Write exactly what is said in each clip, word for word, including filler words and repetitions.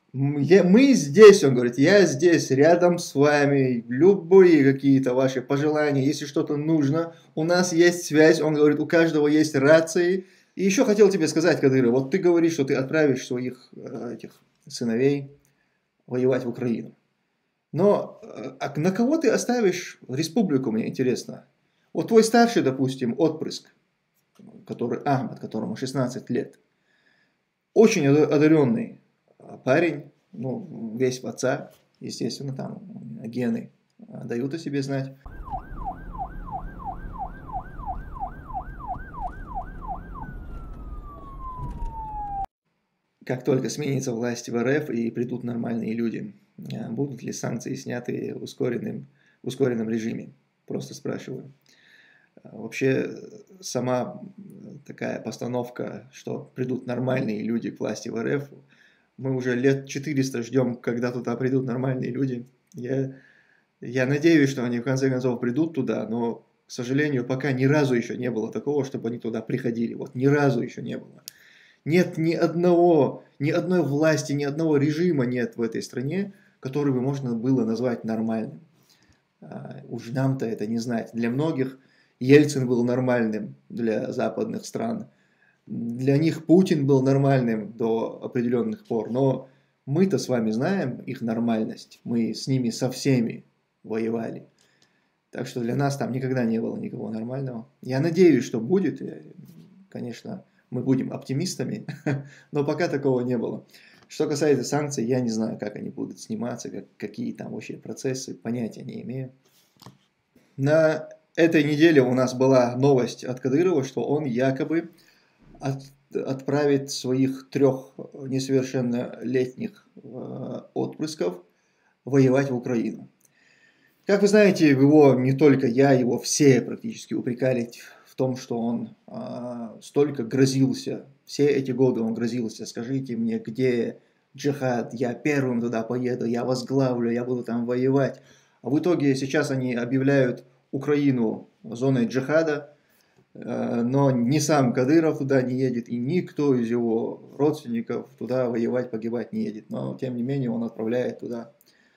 М, я- мы здесь, он говорит, я здесь, рядом с вами, любые какие-то ваши пожелания, если что-то нужно, у нас есть связь, он говорит, у каждого есть рации. И еще хотел тебе сказать, Кадыров, вот ты говоришь, что ты отправишь своих э, этих сыновей воевать в Украину. Но э, а на кого ты оставишь республику, мне интересно. Вот твой старший, допустим, отпрыск, который Ахмад, которому шестнадцать лет, очень одаренный парень, ну, весь в отца, естественно, там гены дают о себе знать. Как только сменится власть в РФ и придут нормальные люди, будут ли санкции сняты в ускоренном, в ускоренном режиме? Просто спрашиваю. Вообще, сама такая постановка, что придут нормальные люди к власти в РФ, мы уже лет четыреста ждем, когда туда придут нормальные люди. Я, я надеюсь, что они в конце концов придут туда, но, к сожалению, пока ни разу еще не было такого, чтобы они туда приходили. Вот ни разу еще не было. Нет ни одного, ни одной власти, ни одного режима нет в этой стране, который бы можно было назвать нормальным. А, уж нам-то это не знать. Для многих Ельцин был нормальным для западных стран. Для них Путин был нормальным до определенных пор. Но мы-то с вами знаем их нормальность. Мы с ними со всеми воевали. Так что для нас там никогда не было никого нормального. Я надеюсь, что будет. Конечно, мы будем оптимистами, но пока такого не было. Что касается санкций, я не знаю, как они будут сниматься, как, какие там вообще процессы, понятия не имею. На этой неделе у нас была новость от Кадырова, что он якобы от, отправит своих трех несовершеннолетних э, отпрысков воевать в Украину. Как вы знаете, его не только я, его все практически упрекали в том, что он э, столько грозился, все эти годы он грозился, скажите мне, где джихад, я первым туда поеду, я возглавлю, я буду там воевать. А в итоге сейчас они объявляют Украину зоной джихада, э, но ни сам Кадыров туда не едет, и никто из его родственников туда воевать, погибать не едет. Но тем не менее он отправляет туда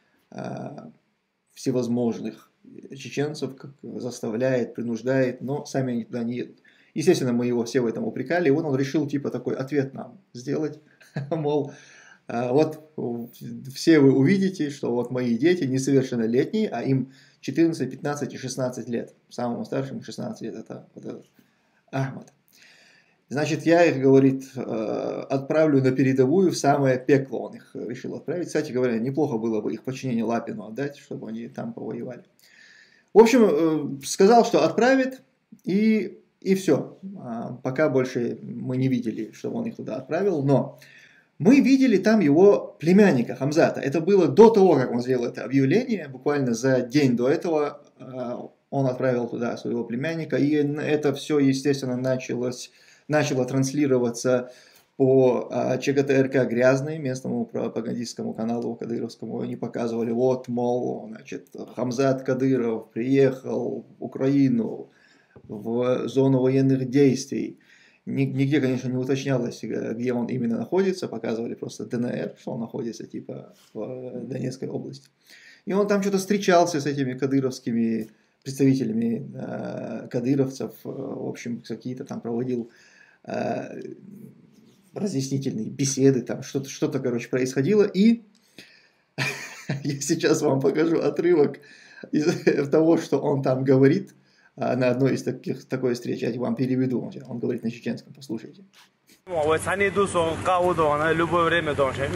э, всевозможных чеченцев, как заставляет, принуждает, но сами они туда не едут. Естественно, мы его все в этом упрекали, и вот он решил типа такой ответ нам сделать, мол, вот все вы увидите, что вот мои дети несовершеннолетние, а им четырнадцать, пятнадцать и шестнадцать лет. Самому старшему шестнадцать лет, это вот этот Ахмад. Значит, я их, говорит, отправлю на передовую в самое пекло. Он их решил отправить. Кстати говоря, неплохо было бы их подчинение Лапину отдать, чтобы они там повоевали. В общем, сказал, что отправит, и, и все. Пока больше мы не видели, что он их туда отправил, но мы видели там его племянника Хамзата. Это было до того, как он сделал это объявление, буквально за день до этого он отправил туда своего племянника, и это все, естественно, началось, начало транслироваться по ЧГТРК «Грязный», местному пропагандистскому каналу кадыровскому. Они показывали, вот, мол, значит, Хамзат Кадыров приехал в Украину в зону военных действий. Нигде, конечно, не уточнялось, где он именно находится, показывали просто ДНР, что он находится типа в Донецкой области. И он там что-то встречался с этими кадыровскими представителями э, кадыровцев, в общем, какие-то там проводил э, разъяснительные беседы, там что-то, что-то, короче, происходило. И я сейчас вам покажу отрывок из того, что он там говорит на одной из таких, такой встречи. Я вам переведу. Он говорит на чеченском, послушайте. Любое время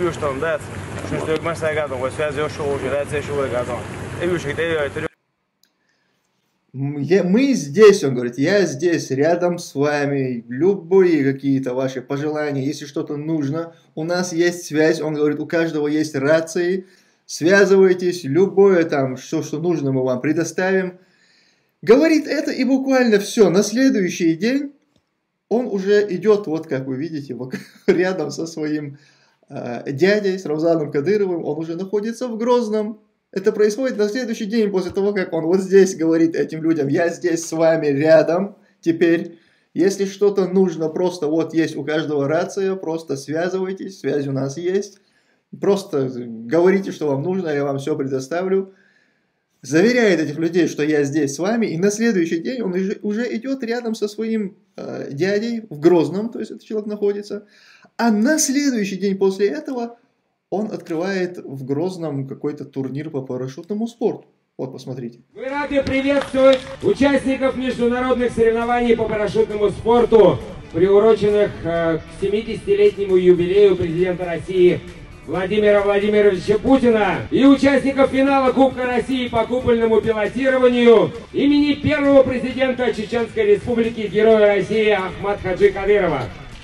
мы здесь, он говорит, я здесь, рядом с вами, любые какие-то ваши пожелания, если что-то нужно, у нас есть связь, он говорит, у каждого есть рации, связывайтесь, любое там, все, что нужно, мы вам предоставим. Говорит это, и буквально все, на следующий день он уже идет, вот как вы видите, рядом со своим э, дядей, с Рамзаном Кадыровым, он уже находится в Грозном. Это происходит на следующий день после того, как он вот здесь говорит этим людям, я здесь с вами рядом, теперь, если что-то нужно, просто вот есть у каждого рация, просто связывайтесь, связь у нас есть. Просто говорите, что вам нужно, я вам все предоставлю. Заверяет этих людей, что я здесь с вами, и на следующий день он уже идет рядом со своим э, дядей в Грозном, то есть этот человек находится, а на следующий день после этого он открывает в Грозном какой-то турнир по парашютному спорту. Вот, посмотрите. Мы рады приветствовать участников международных соревнований по парашютному спорту, приуроченных э, к семидесятилетнему юбилею президента России Владимира Владимировича Путина и участников финала Кубка России по купольному пилотированию имени первого президента Чеченской Республики, Героя России Ахмад Хаджи Кадырова.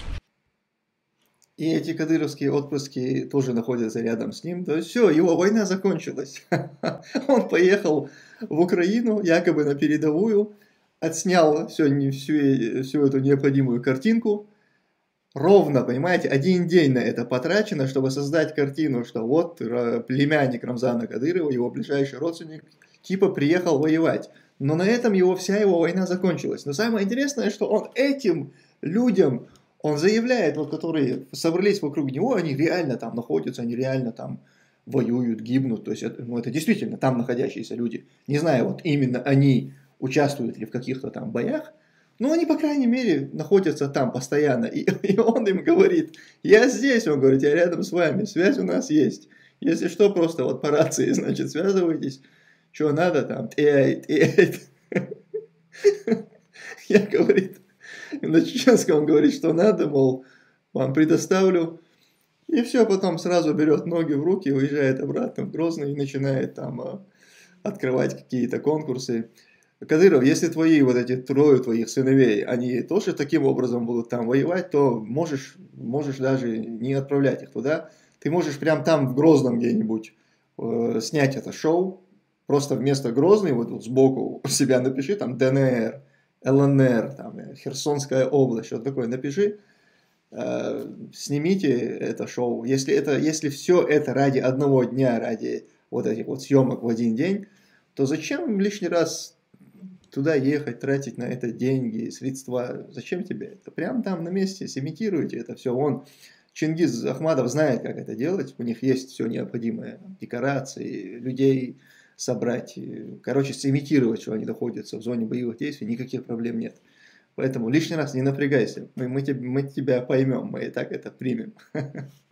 И эти кадыровские отпрыски тоже находятся рядом с ним. То есть все, его война закончилась. Он поехал в Украину, якобы на передовую, отснял всю, всю, всю эту необходимую картинку. Ровно, понимаете, один день на это потрачено, чтобы создать картину, что вот племянник Рамзана Кадырова, его ближайший родственник, типа приехал воевать. Но на этом его, вся его война закончилась. Но самое интересное, что он этим людям, он заявляет, вот которые собрались вокруг него, они реально там находятся, они реально там воюют, гибнут. То есть это, ну, это действительно там находящиеся люди. Не знаю, вот именно они участвуют ли в каких-то там боях, но они, по крайней мере, находятся там постоянно. И, и он им говорит, я здесь, он говорит, я рядом с вами, связь у нас есть. Если что, просто вот по рации, значит, связывайтесь, что надо там, эй, эй. Я, говорит, на чеченском он говорит, что надо, мол, вам предоставлю. И все, потом сразу берет ноги в руки, уезжает обратно в Грозный и начинает там а, открывать какие-то конкурсы. Кадыров, если твои вот эти трое твоих сыновей, они тоже таким образом будут там воевать, то можешь, можешь даже не отправлять их туда. Ты можешь прям там в Грозном где-нибудь э, снять это шоу. Просто вместо Грозный вот тут сбоку у себя напиши там Д Н Р, Л Н Р, там, Херсонская область, что-то такое напиши. Э, снимите это шоу. Если, это, если все это ради одного дня, ради вот этих вот съемок в один день, то зачем лишний раз туда ехать, тратить на это деньги, средства? Зачем тебе это? Прямо там на месте сымитируйте это все. Он, Чингиз Ахмадов знает, как это делать. У них есть все необходимое. Декорации, людей собрать. Короче, сымитировать, что они находятся в зоне боевых действий. Никаких проблем нет. Поэтому лишний раз не напрягайся. Мы, мы, мы тебя поймем. Мы и так это примем.